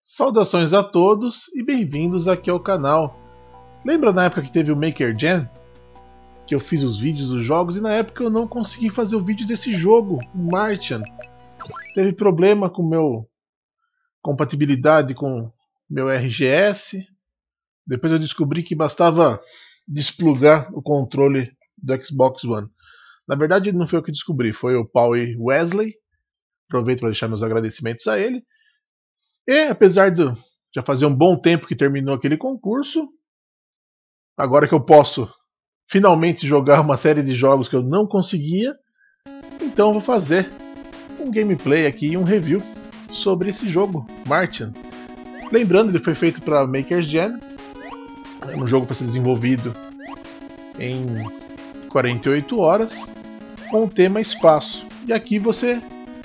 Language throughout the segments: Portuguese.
Saudações a todos e bem-vindos aqui ao canal. Lembra na época que teve o Maker Jam? Que eu fiz os vídeos dos jogos e na época eu não consegui fazer o vídeo desse jogo, o Martian. Teve problema com meu compatibilidade com meu RGS. Depois eu descobri que bastava desplugar o controle do Xbox One. Na verdade não foi eu que descobri, foi o Paul Wesley. Aproveito para deixar meus agradecimentos a ele. E apesar de já fazer um bom tempo que terminou aquele concurso, agora que eu posso finalmente jogar uma série de jogos que eu não conseguia, então eu vou fazer um gameplay aqui e um review sobre esse jogo, Martian. Lembrando, ele foi feito para Maker Jam, é um jogo para ser desenvolvido em 48 horas, com o tema espaço. E aqui você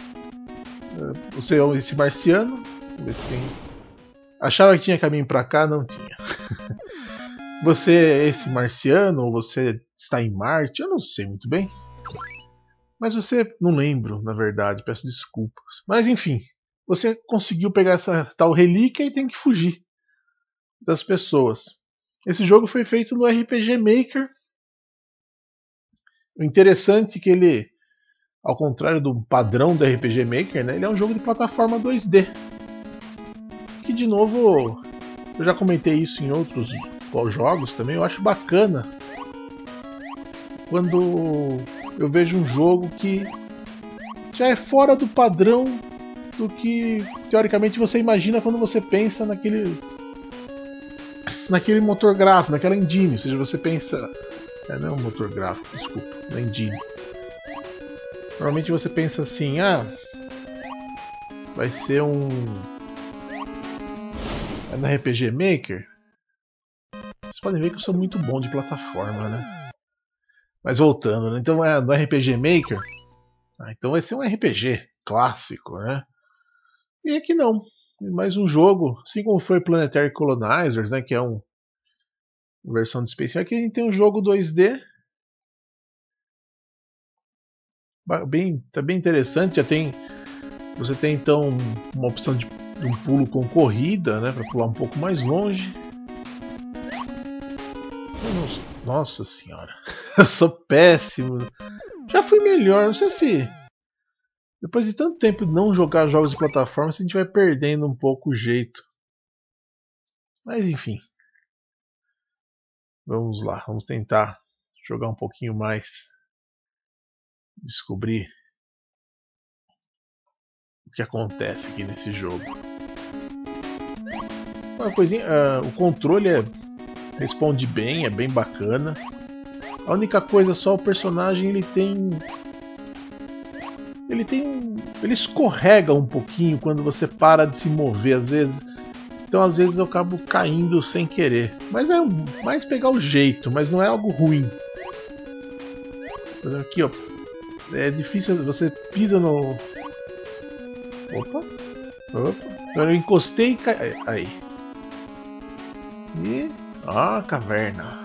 é esse marciano. Ver se tem... Achava que tinha caminho pra cá, não tinha. Você é esse marciano ou você está em Marte? Eu não sei muito bem. Mas você... Não lembro, na verdade, peço desculpas. Mas enfim, você conseguiu pegar essa tal relíquia e tem que fugir das pessoas. Esse jogo foi feito no RPG Maker. O interessante é que ele, ao contrário do padrão do RPG Maker, né, ele é um jogo de plataforma 2D. Que de novo, eu já comentei isso em outros jogos também, eu acho bacana quando eu vejo um jogo que já é fora do padrão do que teoricamente você imagina quando você pensa naquele motor gráfico, naquela engine, ou seja, você pensa... não é um motor gráfico, desculpa, na engine. Normalmente você pensa assim, vai ser um... no RPG Maker, vocês podem ver que eu sou muito bom de plataforma, né? Mas voltando, né? Então no RPG Maker, então vai ser um RPG clássico, né? E aqui não, mais um jogo, assim como foi Planetary Colonizers, né? Que é uma versão de Space. Aqui a gente tem um jogo 2D, tá bem interessante. Você tem então uma opção de um pulo com corrida, né, para pular um pouco mais longe. Nossa senhora, eu sou péssimo. Já fui melhor, não sei se depois de tanto tempo de não jogar jogos de plataforma, a gente vai perdendo um pouco o jeito. Mas enfim, vamos lá, vamos tentar jogar um pouquinho mais, descobrir o que acontece aqui nesse jogo. Uma coisinha, o controle responde bem, é bem bacana. A única coisa só, o personagem ele escorrega um pouquinho quando você para de se mover às vezes. Então às vezes eu acabo caindo sem querer. Mas é mais pegar o jeito, mas não é algo ruim. Por exemplo, aqui ó, é difícil, você pisa no... Opa. Eu encostei e caí. Aí. E... caverna.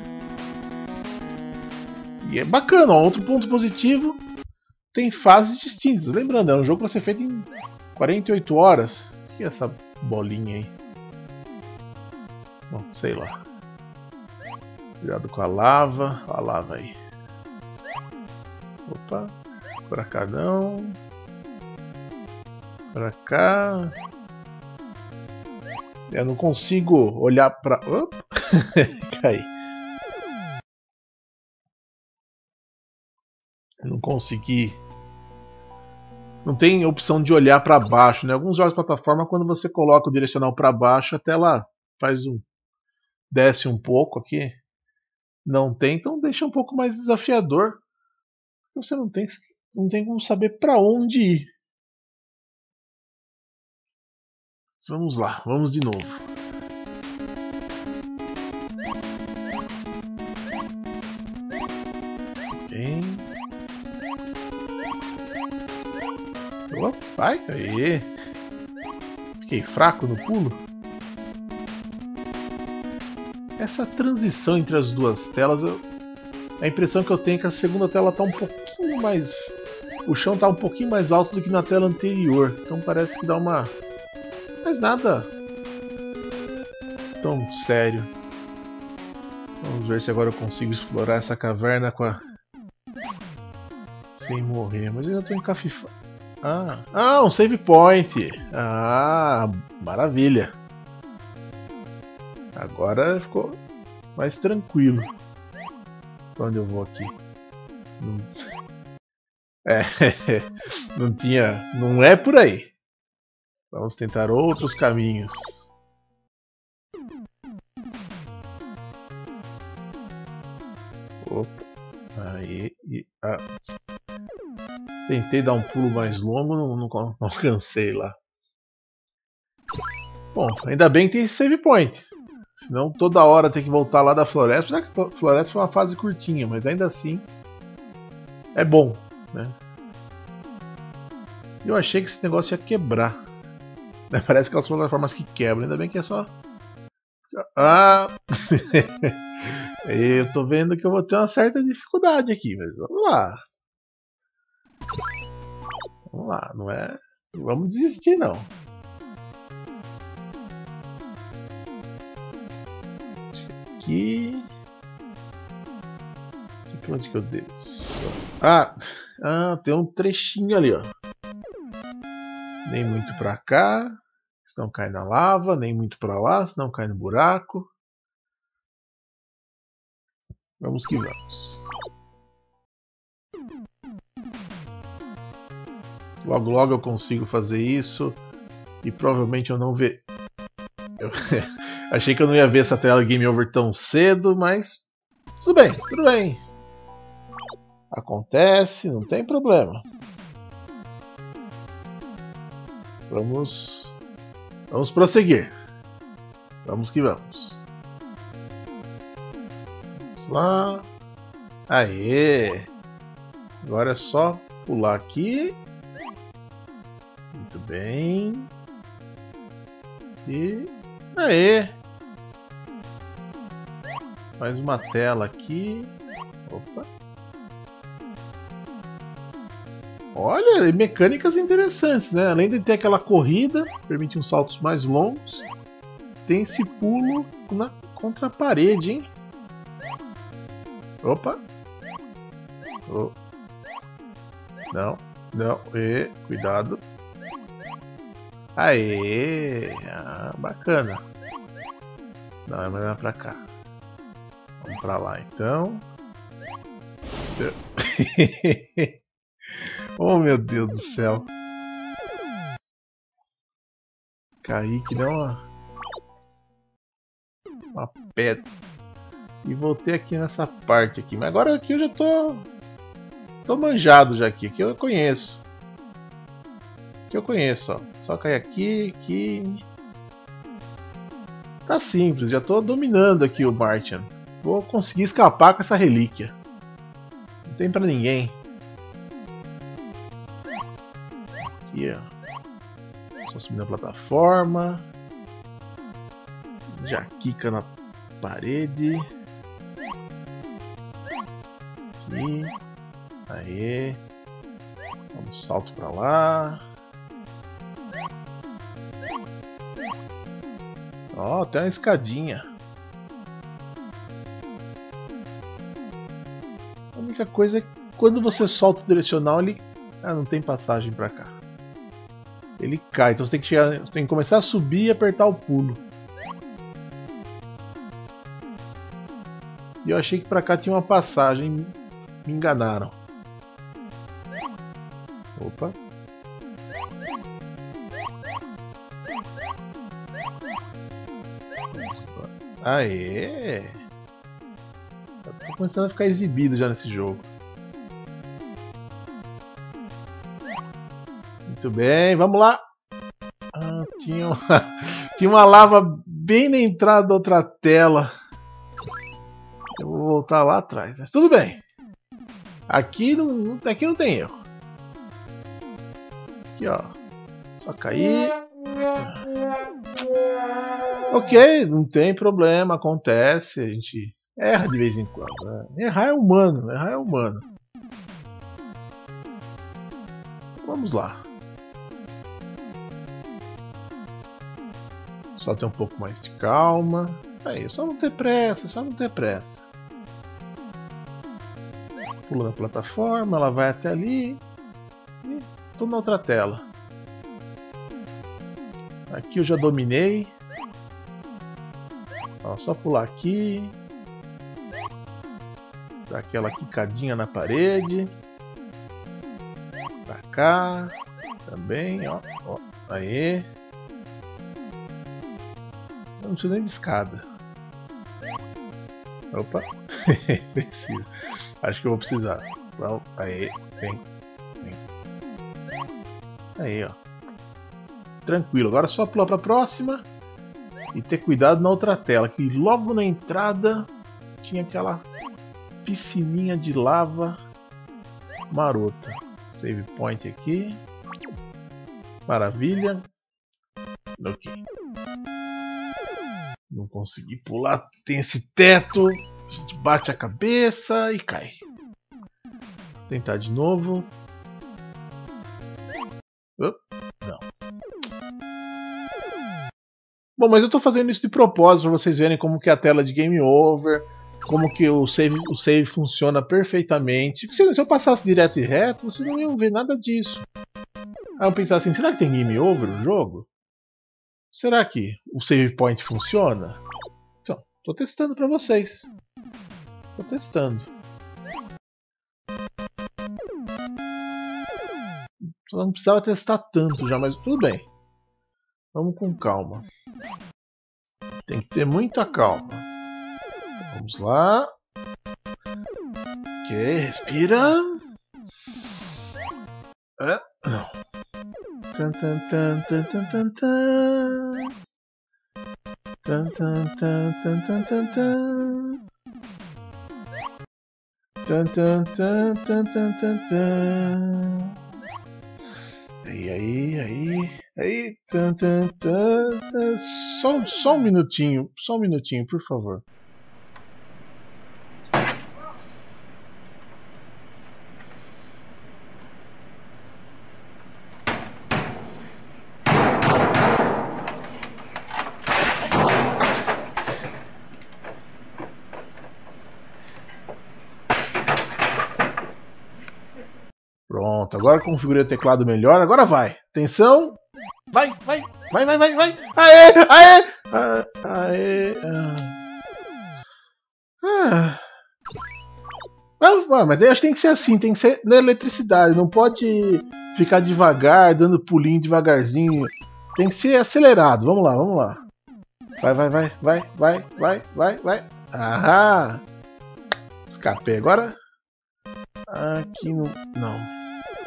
E é bacana, ó, outro ponto positivo, tem fases distintas. Lembrando, é um jogo para ser feito em 48 horas. O que é essa bolinha aí? Bom, sei lá. Cuidado com a lava. Olha a lava aí. Opa. Pra cá não. Pra cá. Eu não consigo olhar pra... Opa! Caí. Eu não consegui... Não tem opção de olhar pra baixo, né? Alguns jogos de plataforma, quando você coloca o direcional pra baixo, a tela faz um... desce um pouco aqui. Não tem, então deixa um pouco mais desafiador. Você não tem como saber pra onde ir. Vamos lá, vamos de novo. Bem. Opa, vai, aí. Fiquei fraco no pulo. Essa transição entre as duas telas, a impressão que eu tenho é que a segunda tela está um pouquinho mais... O chão está um pouquinho mais alto do que na tela anterior. Então parece que dá uma... Mas nada tão sério. Vamos ver se agora eu consigo explorar essa caverna sem morrer. Mas eu ainda tô encafifado. Um save point! Ah, maravilha! Agora ficou mais tranquilo. Pra onde eu vou aqui? Não é por aí. Vamos tentar outros caminhos. Opa, aí, tentei dar um pulo mais longo, não alcancei lá. Bom, ainda bem que tem save point. Senão toda hora tem que voltar lá da floresta. Apesar que a floresta foi uma fase curtinha, mas ainda assim é bom, né? Eu achei que esse negócio ia quebrar. Parece aquelas plataformas que quebram, ainda bem que é só... Eu tô vendo que eu vou ter uma certa dificuldade aqui, mas vamos lá. Vamos lá, não é... Não vamos desistir, não. Aqui... Pra onde que eu desço? Tem um trechinho ali, ó. Nem muito pra cá, senão cai na lava, nem muito pra lá, senão cai no buraco. Vamos que vamos. Logo logo eu consigo fazer isso. E provavelmente eu não ver. Eu achei que eu não ia ver essa tela Game Over tão cedo, mas tudo bem, tudo bem. Acontece, não tem problema. Vamos prosseguir. Vamos que vamos. Vamos lá. Aê! Agora é só pular aqui. Muito bem. E... Aê! Mais uma tela aqui. Opa! Olha, mecânicas interessantes, né? Além de ter aquela corrida, permite uns saltos mais longos, tem esse pulo contra a parede, hein? Opa! Oh. Não, cuidado. Aê! Bacana. Não, é melhor pra cá. Vamos pra lá então. Oh meu Deus do céu. Caí que nem uma pedra. E voltei aqui nessa parte aqui. Mas agora aqui eu já tô manjado já aqui. Aqui eu conheço. Aqui eu conheço, ó. Só cair aqui. Tá simples, já tô dominando aqui o Martian. Vou conseguir escapar com essa relíquia. Não tem pra ninguém. Aqui, ó. Só subir na plataforma. Já quica na parede. Aqui. Aê. Vamos salto pra lá. Ó, tem uma escadinha. A única coisa é que quando você solta o direcional, ele... não tem passagem pra cá. Ele cai, então você tem que começar a subir e apertar o pulo. E eu achei que pra cá tinha uma passagem. Me enganaram. Opa. Aê! Eu tô começando a ficar exibido já nesse jogo. Muito bem, vamos lá! Tinha uma lava bem na entrada da outra tela. Eu vou voltar lá atrás, mas tudo bem. Aqui não tem erro. Aqui, ó. Só cair. Ok, não tem problema, acontece. A gente erra de vez em quando. Né? Errar é humano, errar é humano. Vamos lá. Só ter um pouco mais de calma. Aí, só não ter pressa, só não ter pressa. Pula na plataforma, ela vai até ali. E tô na outra tela. Aqui eu já dominei. Ó, só pular aqui. Dar aquela quicadinha na parede. Pra cá. Também, ó. Aê. Eu não preciso nem de escada. Opa. Precisa. Acho que eu vou precisar. Aê. Vem. Aí, ó. Tranquilo. Agora é só pular pra próxima. E ter cuidado na outra tela. Que logo na entrada tinha aquela piscininha de lava marota. Save point aqui. Maravilha. Ok. Não consegui pular. Tem esse teto. A gente bate a cabeça e cai. Vou tentar de novo. Não. Bom, mas eu tô fazendo isso de propósito para vocês verem como que é a tela de Game Over, como que o save funciona perfeitamente. Se eu passasse direto e reto, vocês não iam ver nada disso. Aí eu pensar assim, será que tem Game Over no jogo? Será que o save point funciona? Então, tô testando para vocês. Tô testando. Só não precisava testar tanto já, mas tudo bem. Vamos com calma. Tem que ter muita calma. Então, vamos lá. Ok, respira. Não. Tan, tan, tan, tan, tan, tan, tan. Tan, tan, tan, tan, tan, tan, tan. Tan, tan, tan, tan, tan, tan, tan. Aí, tan, tan, tan, tan. Só um minutinho, por favor. Pronto, agora configurei o teclado melhor, agora vai. Atenção. Vai. Aê. Mas daí acho que tem que ser assim, tem que ser na eletricidade, não pode ficar devagar, dando pulinho devagarzinho. Tem que ser acelerado. Vamos lá. Vai. Aham. Escapei agora. Aqui não.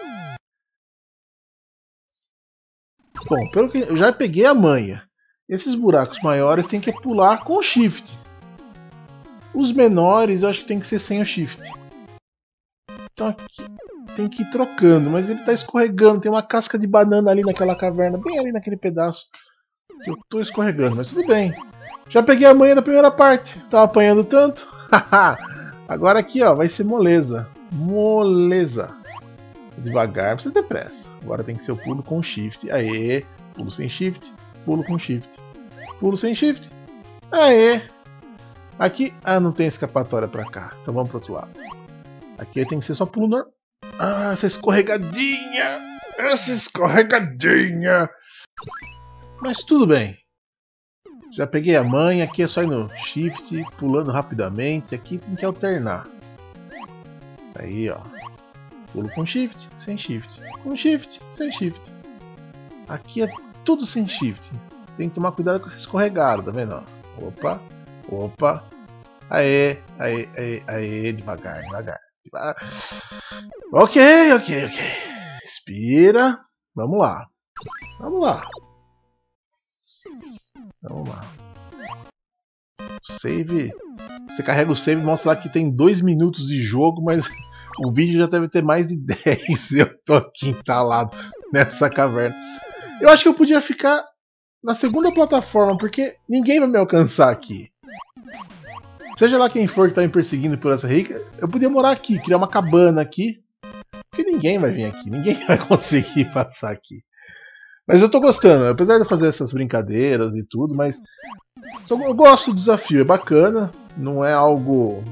Bom, pelo que eu já peguei a manha. Esses buracos maiores tem que pular com o shift. Os menores eu acho que tem que ser sem o shift. Então aqui tem que ir trocando, mas ele tá escorregando. Tem uma casca de banana ali naquela caverna, bem ali naquele pedaço. Que eu tô escorregando, mas tudo bem. Já peguei a manha da primeira parte. Tava apanhando tanto. Agora aqui, ó, vai ser moleza. Devagar, não precisa ter pressa. Agora tem que ser o pulo com shift. Aê, pulo sem shift, pulo com shift. Pulo sem shift. Aê. Aqui, não tem escapatória pra cá. Então vamos pro outro lado. Aqui tem que ser só pulo normal. Essa escorregadinha. Mas tudo bem. Já peguei a manha. Aqui é só ir no shift, pulando rapidamente. Aqui tem que alternar. Aí, ó. Pulo com shift, sem shift. Com shift, sem shift. Aqui é tudo sem shift. Tem que tomar cuidado com essa escorregada, tá vendo? Opa. Aê. Devagar. Ok. Respira. Vamos lá. Save. Você carrega o save e mostra lá que tem 2 minutos de jogo, mas o vídeo já deve ter mais de 10. Eu tô aqui entalado nessa caverna. Eu acho que eu podia ficar na segunda plataforma, porque ninguém vai me alcançar aqui. Seja lá quem for que tá me perseguindo por essa rica, eu podia morar aqui, criar uma cabana aqui. Porque ninguém vai vir aqui, ninguém vai conseguir passar aqui. Mas eu tô gostando, apesar de fazer essas brincadeiras e tudo, mas eu gosto do desafio, é bacana, não é algo...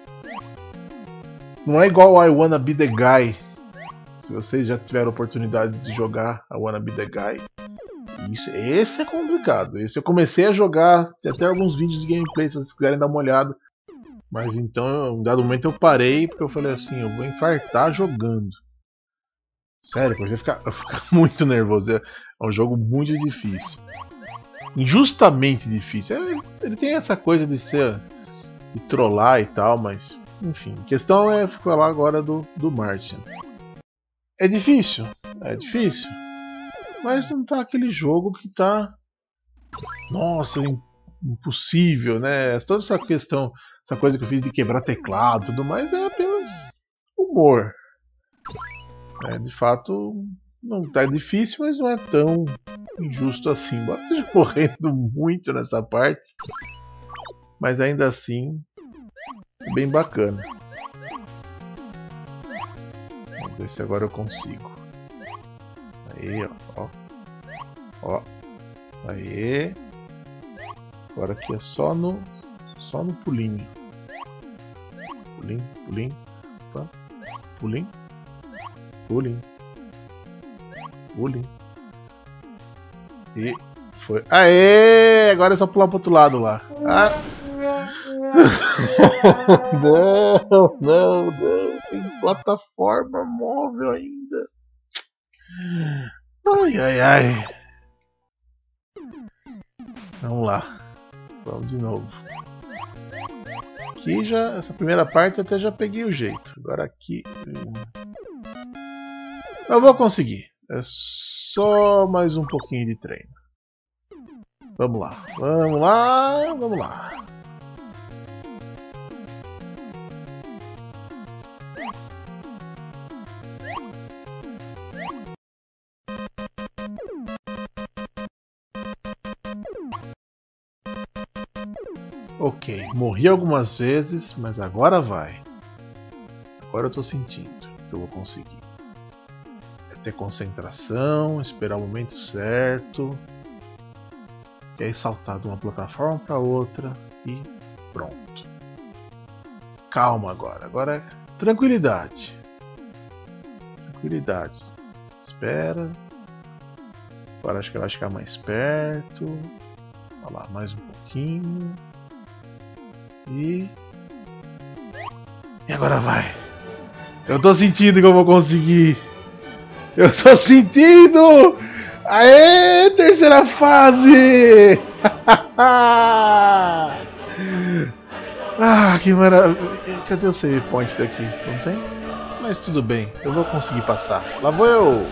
Não é igual I Wanna Be The Guy. Se vocês já tiveram a oportunidade de jogar I Wanna Be The Guy, esse é complicado. Esse eu comecei a jogar, tem até alguns vídeos de gameplay se vocês quiserem dar uma olhada. Mas então, em um dado momento eu parei, porque eu falei assim, eu vou infartar jogando. Sério, eu ia ficar muito nervoso. É um jogo muito difícil. Injustamente difícil. Ele tem essa coisa de ser... de trollar e tal, mas... Enfim, a questão é falar agora do Martian. É difícil, mas não tá aquele jogo que tá... Nossa, impossível, né? Toda essa questão, essa coisa que eu fiz de quebrar teclado e tudo mais é apenas humor. De fato, não tá difícil, mas não é tão injusto assim. Embora esteja correndo muito nessa parte, mas ainda assim é bem bacana. Vamos ver se agora eu consigo. Aí, ó. Aí. Agora aqui é só no pulinho. Pulinho. Opa. Pulinho. E foi. Aê! Agora é só pular pro outro lado lá. Ah. Não. Tem plataforma móvel ainda. Ai. Vamos lá. Vamos de novo. Aqui já, essa primeira parte até já peguei o jeito. Agora aqui... Eu vou conseguir. É só mais um pouquinho de treino. Vamos lá. Ok, morri algumas vezes, mas agora vai. Agora eu tô sentindo que eu vou conseguir. É ter concentração, esperar o momento certo. E aí saltar de uma plataforma para outra e pronto. Calma agora. Agora é tranquilidade. Espera. Agora acho que ela vai ficar mais perto. Olha lá, mais um pouquinho. E agora vai. Eu tô sentindo que eu vou conseguir. Aê, terceira fase! Que maravilha. Cadê o save point daqui? Não tem? Mas tudo bem, eu vou conseguir passar. Lá vou eu!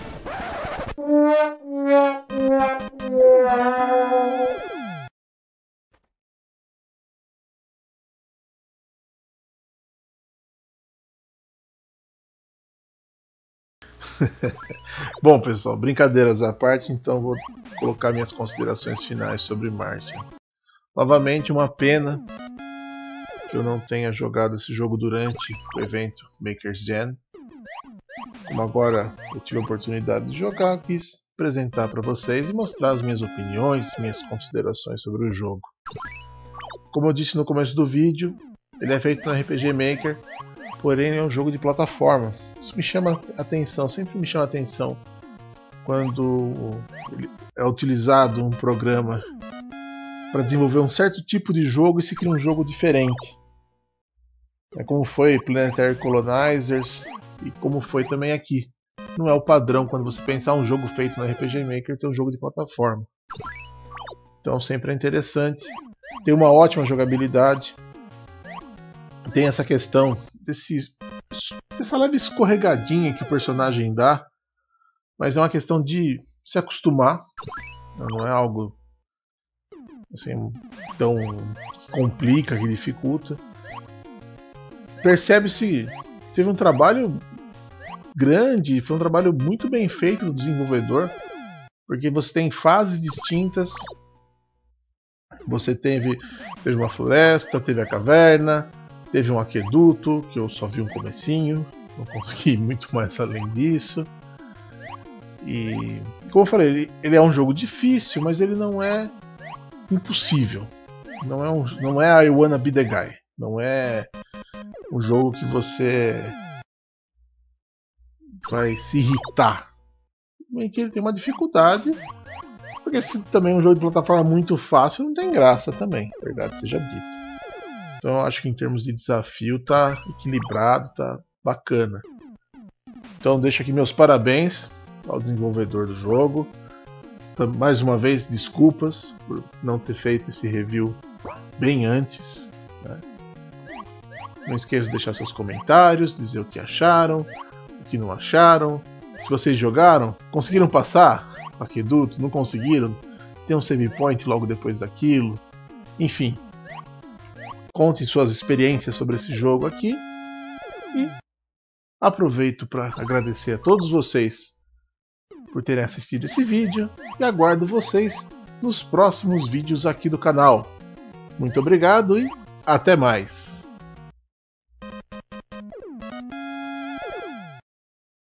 Bom, pessoal, brincadeiras à parte, então vou colocar minhas considerações finais sobre Martian. Novamente, uma pena que eu não tenha jogado esse jogo durante o evento Makers Jam. Como agora eu tive a oportunidade de jogar, quis apresentar para vocês e mostrar as minhas opiniões, minhas considerações sobre o jogo. Como eu disse no começo do vídeo, ele é feito no RPG Maker, porém é um jogo de plataforma. Isso me chama atenção, sempre me chama atenção quando é utilizado um programa para desenvolver um certo tipo de jogo e se cria um jogo diferente. É como foi Planetary Colonizers e como foi também aqui. Não é o padrão quando você pensar um jogo feito no RPG Maker ter um jogo de plataforma. Então sempre é interessante. Tem uma ótima jogabilidade. Tem essa questão dessa leve escorregadinha que o personagem dá, mas é uma questão de se acostumar. Não é algo assim tão que complica, que dificulta. Percebe-se teve um trabalho grande, foi um trabalho muito bem feito do desenvolvedor, porque você tem fases distintas. Você teve uma floresta, teve a caverna, teve um aqueduto, que eu só vi um comecinho, não consegui ir muito mais além disso. E, como eu falei, ele é um jogo difícil, mas ele não é impossível. Não é I Wanna Be The Guy. Não é um jogo que você vai se irritar. Bem que ele tem uma dificuldade, porque se também é um jogo de plataforma muito fácil, não tem graça também, verdade seja dita. Então eu acho que em termos de desafio tá equilibrado, tá bacana. Então deixo aqui meus parabéns ao desenvolvedor do jogo. Mais uma vez, desculpas por não ter feito esse review bem antes, né? Não esqueça de deixar seus comentários, dizer o que acharam, o que não acharam. Se vocês jogaram, conseguiram passar aquedutos, não conseguiram, tem um save point logo depois daquilo. Enfim, contem suas experiências sobre esse jogo aqui. E aproveito para agradecer a todos vocês por terem assistido esse vídeo e aguardo vocês nos próximos vídeos aqui do canal. Muito obrigado e até mais!